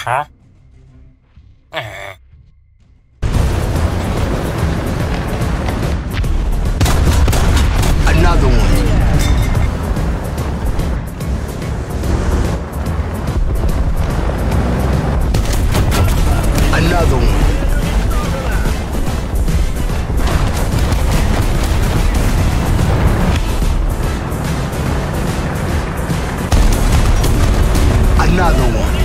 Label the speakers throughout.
Speaker 1: Huh? Uh.
Speaker 2: Another one. Another one. Another one.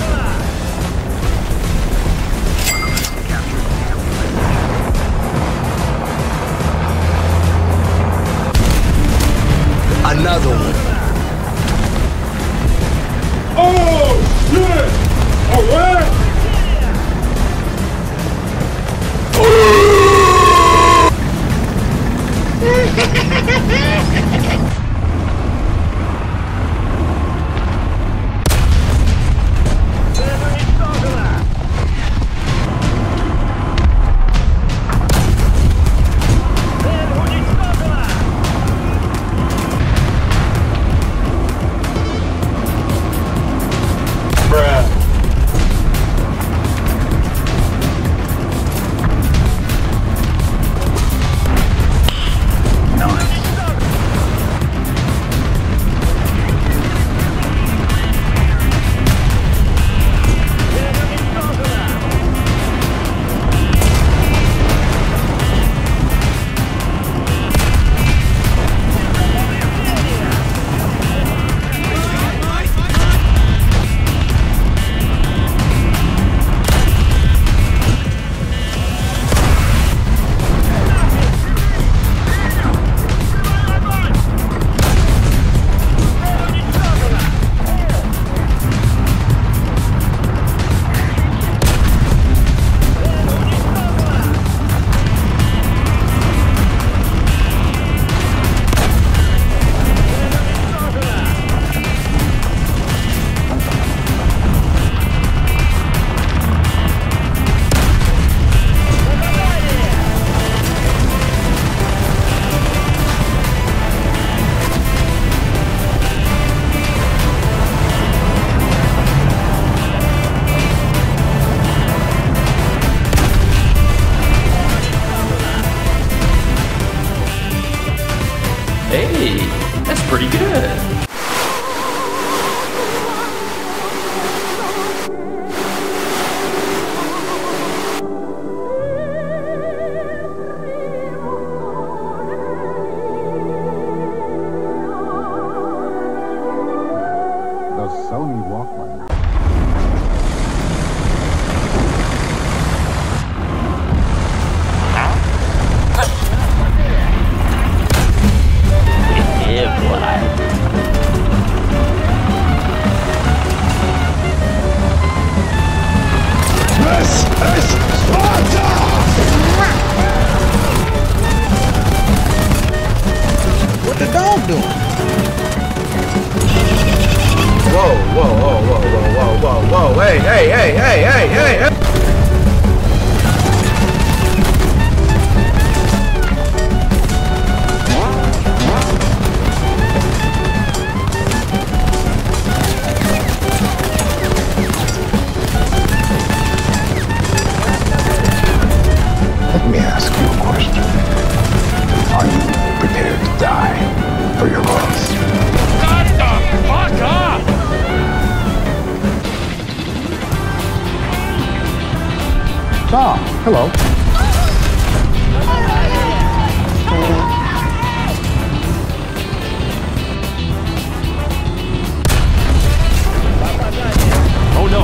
Speaker 2: Another one.
Speaker 3: Oh, shit! All right!
Speaker 4: Hey, that's pretty good.
Speaker 5: The Sony Walkman.
Speaker 3: This is Sparta!
Speaker 2: What the dog doing?
Speaker 6: Whoa, whoa, whoa, whoa, whoa, whoa, whoa, whoa, hey, hey, hey, hey, hey, hey, hey.
Speaker 5: Let me ask you a question. Are you prepared to die for your cause?
Speaker 3: Shut the fuck up!
Speaker 5: Ah, hello.
Speaker 3: Oh no!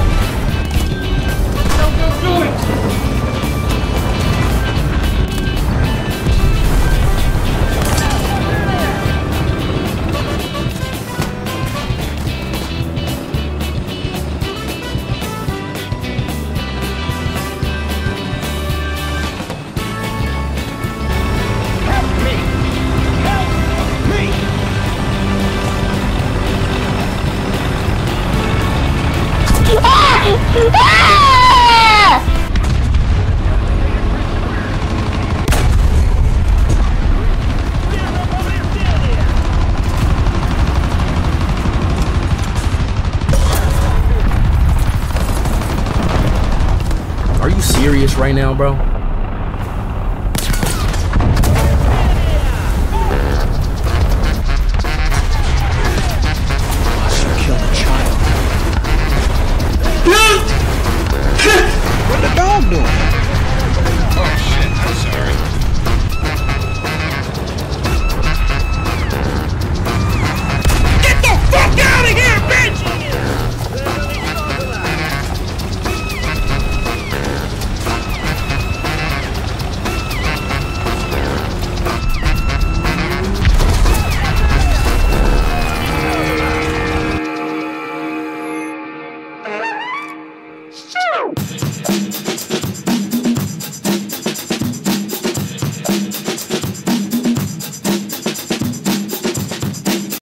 Speaker 3: Don't do it!
Speaker 6: right now, bro.